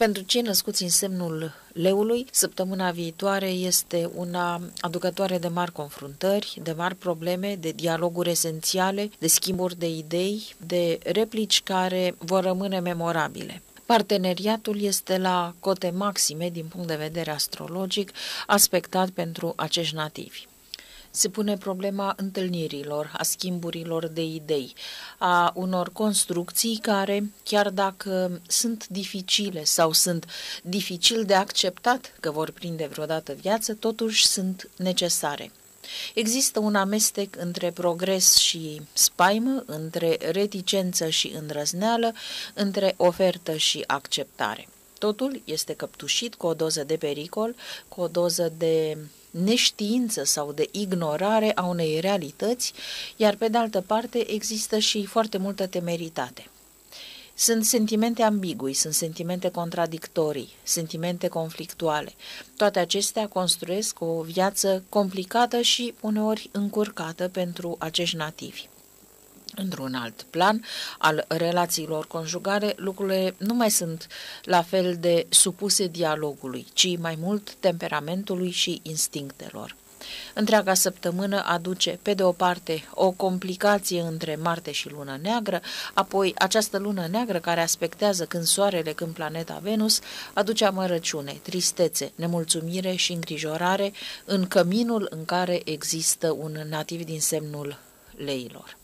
Pentru cei născuți în semnul leului, săptămâna viitoare este una aducătoare de mari confruntări, de mari probleme, de dialoguri esențiale, de schimburi de idei, de replici care vor rămâne memorabile. Parteneriatul este la cote maxime din punct de vedere astrologic, aspectat pentru acești nativi. Se pune problema întâlnirilor, a schimburilor de idei, a unor construcții care, chiar dacă sunt dificile sau sunt dificil de acceptat că vor prinde vreodată viață, totuși sunt necesare. Există un amestec între progres și spaimă, între reticență și îndrăzneală, între ofertă și acceptare. Totul este căptușit cu o doză de pericol, cu o doză de neștiință sau de ignorare a unei realități, iar pe de altă parte există și foarte multă temeritate. Sunt sentimente ambigui, sunt sentimente contradictorii, sentimente conflictuale. Toate acestea construiesc o viață complicată și uneori încurcată pentru acești nativi. Într-un alt plan al relațiilor conjugale, lucrurile nu mai sunt la fel de supuse dialogului, ci mai mult temperamentului și instinctelor. Întreaga săptămână aduce, pe de o parte, o complicație între Marte și Lună Neagră, apoi această Lună Neagră care aspectează când Soarele, când planeta Venus, aduce amărăciune, tristețe, nemulțumire și îngrijorare în căminul în care există un nativ din semnul leilor.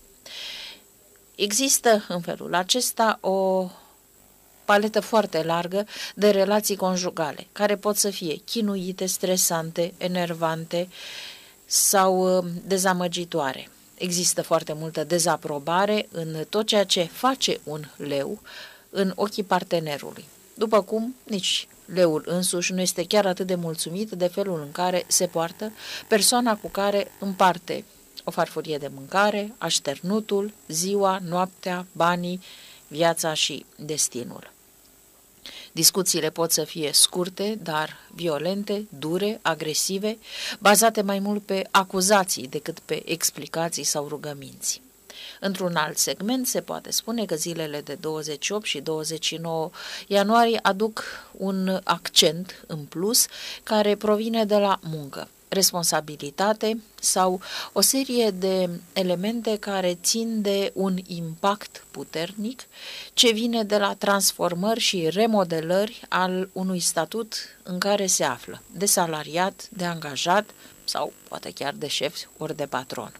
Există în felul acesta o paletă foarte largă de relații conjugale, care pot să fie chinuite, stresante, enervante sau dezamăgitoare. Există foarte multă dezaprobare în tot ceea ce face un leu în ochii partenerului. După cum nici leul însuși nu este chiar atât de mulțumit de felul în care se poartă persoana cu care împarte o farfurie de mâncare, așternutul, ziua, noaptea, banii, viața și destinul. Discuțiile pot să fie scurte, dar violente, dure, agresive, bazate mai mult pe acuzații decât pe explicații sau rugăminți. Într-un alt segment se poate spune că zilele de 28 și 29 ianuarie aduc un accent în plus care provine de la muncă, responsabilitate sau o serie de elemente care țin de un impact puternic ce vine de la transformări și remodelări al unui statut în care se află, de salariat, de angajat sau poate chiar de șef ori de patron.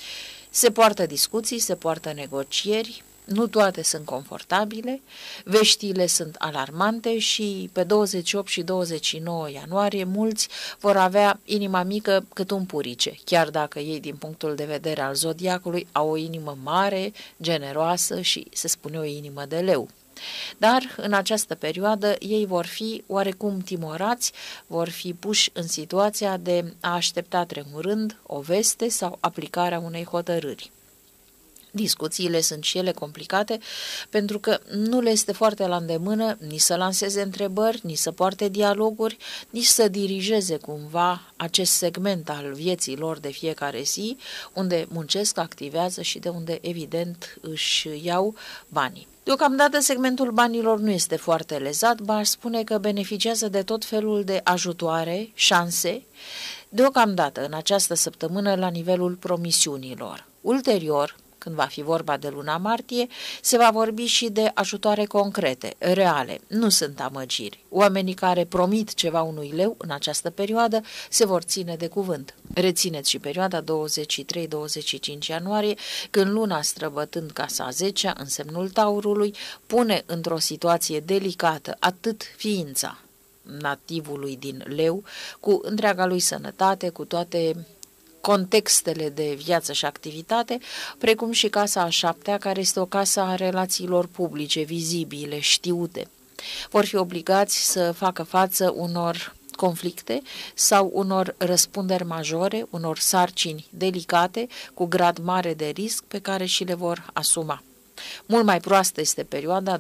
Se poartă discuții, se poartă negocieri, nu toate sunt confortabile, veștile sunt alarmante și pe 28 și 29 ianuarie mulți vor avea inima mică cât un purice, chiar dacă ei din punctul de vedere al zodiacului au o inimă mare, generoasă și se spune o inimă de leu. Dar în această perioadă ei vor fi oarecum timorați, vor fi puși în situația de a aștepta tremurând o veste sau aplicarea unei hotărâri. Discuțiile sunt și ele complicate pentru că nu le este foarte la îndemână nici să lanseze întrebări, nici să poarte dialoguri, nici să dirigeze cumva acest segment al vieții lor de fiecare zi, unde muncesc, activează și de unde evident își iau banii. Deocamdată segmentul banilor nu este foarte lezat, ba aș spune că beneficiază de tot felul de ajutoare, șanse, deocamdată în această săptămână la nivelul promisiunilor. Ulterior, când va fi vorba de luna martie, se va vorbi și de ajutoare concrete, reale, nu sunt amăgiri. Oamenii care promit ceva unui leu în această perioadă se vor ține de cuvânt. Rețineți și perioada 23-25 ianuarie, când luna străbătând casa a 10-a în semnul Taurului, pune într-o situație delicată atât ființa nativului din leu, cu întreaga lui sănătate, cu toate contextele de viață și activitate, precum și casa a 7-a, care este o casă a relațiilor publice, vizibile, știute. Vor fi obligați să facă față unor conflicte sau unor răspunderi majore, unor sarcini delicate, cu grad mare de risc, pe care și le vor asuma. Mult mai proastă este perioada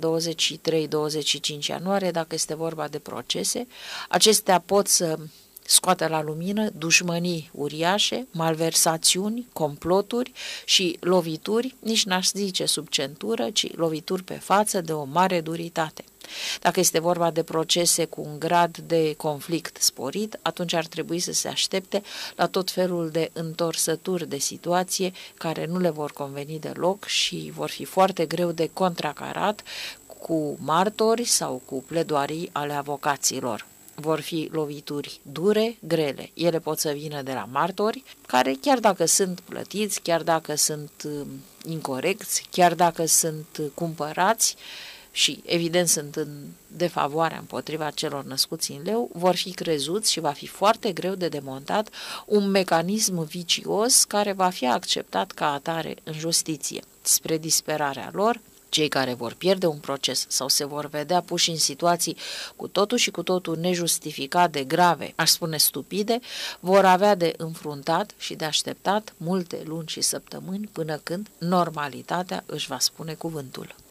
23-25 ianuarie, dacă este vorba de procese. Acestea pot să scoate la lumină dușmănii uriașe, malversațiuni, comploturi și lovituri, nici n-aș zice sub centură, ci lovituri pe față de o mare duritate. Dacă este vorba de procese cu un grad de conflict sporit, atunci ar trebui să se aștepte la tot felul de întorsături de situație care nu le vor conveni deloc și vor fi foarte greu de contracarat cu martori sau cu pledoarii ale avocaților. Vor fi lovituri dure, grele. Ele pot să vină de la martori, care chiar dacă sunt plătiți, chiar dacă sunt incorecți, chiar dacă sunt cumpărați și evident sunt în defavoarea împotriva celor născuți în leu, vor fi crezuți și va fi foarte greu de demontat un mecanism vicios care va fi acceptat ca atare în justiție. Spre disperarea lor, cei care vor pierde un proces sau se vor vedea puși în situații cu totul și cu totul nejustificat de grave, aș spune stupide, vor avea de înfruntat și de așteptat multe luni și săptămâni până când normalitatea își va spune cuvântul.